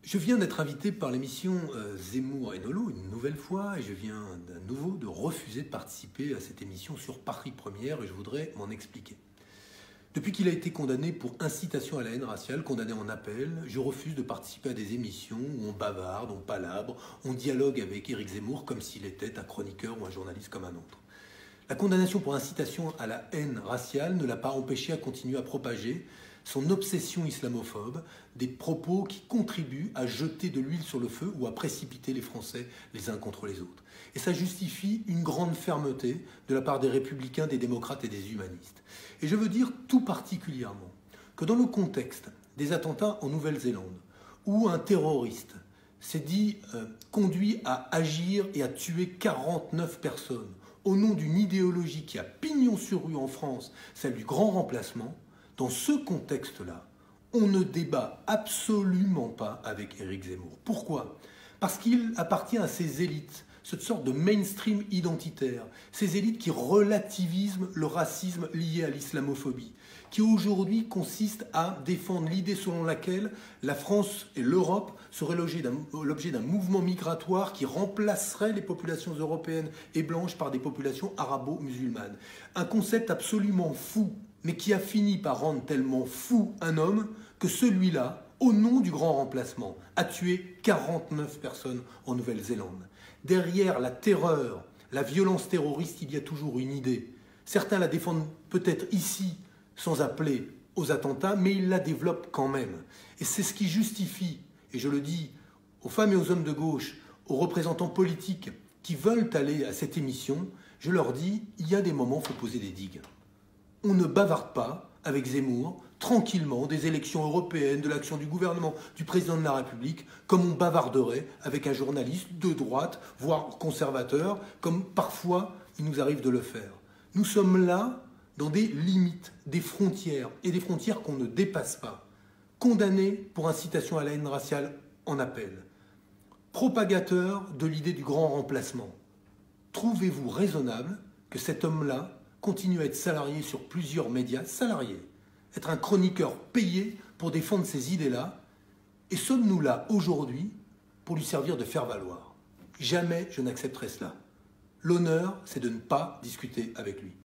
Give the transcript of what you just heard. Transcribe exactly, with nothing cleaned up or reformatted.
Je viens d'être invité par l'émission euh, Zemmour et Nolo une nouvelle fois et je viens d'un nouveau de refuser de participer à cette émission sur Paris Première et je voudrais m'en expliquer. Depuis qu'il a été condamné pour incitation à la haine raciale, condamné en appel, je refuse de participer à des émissions où on bavarde, on palabre, on dialogue avec Éric Zemmour comme s'il était un chroniqueur ou un journaliste comme un autre. La condamnation pour incitation à la haine raciale ne l'a pas empêché à continuer à propager son obsession islamophobe, des propos qui contribuent à jeter de l'huile sur le feu ou à précipiter les Français les uns contre les autres. Et ça justifie une grande fermeté de la part des républicains, des démocrates et des humanistes. Et je veux dire tout particulièrement que dans le contexte des attentats en Nouvelle-Zélande, où un terroriste s'est dit euh, conduit à agir et à tuer quarante-neuf personnes au nom d'une idéologie qui a pignon sur rue en France, celle du grand remplacement, dans ce contexte-là, on ne débat absolument pas avec Éric Zemmour. Pourquoi ? Parce qu'il appartient à ces élites, cette sorte de mainstream identitaire, ces élites qui relativisent le racisme lié à l'islamophobie, qui aujourd'hui consiste à défendre l'idée selon laquelle la France et l'Europe seraient l'objet d'un mouvement migratoire qui remplacerait les populations européennes et blanches par des populations arabo-musulmanes. Un concept absolument fou, mais qui a fini par rendre tellement fou un homme que celui-là, au nom du grand remplacement, a tué quarante-neuf personnes en Nouvelle-Zélande. Derrière la terreur, la violence terroriste, il y a toujours une idée. Certains la défendent peut-être ici, sans appeler aux attentats, mais ils la développent quand même. Et c'est ce qui justifie, et je le dis aux femmes et aux hommes de gauche, aux représentants politiques qui veulent aller à cette émission, je leur dis, il y a des moments où il faut poser des digues. On ne bavarde pas avec Zemmour, tranquillement, des élections européennes, de l'action du gouvernement, du président de la République, comme on bavarderait avec un journaliste de droite, voire conservateur, comme parfois il nous arrive de le faire. Nous sommes là dans des limites, des frontières, et des frontières qu'on ne dépasse pas. Condamné pour incitation à la haine raciale en appel. Propagateur de l'idée du grand remplacement. Trouvez-vous raisonnable que cet homme-là continue à être salarié sur plusieurs médias, salarié, être un chroniqueur payé pour défendre ces idées-là, et sommes-nous là aujourd'hui pour lui servir de faire-valoir? Jamais je n'accepterai cela. L'honneur, c'est de ne pas discuter avec lui.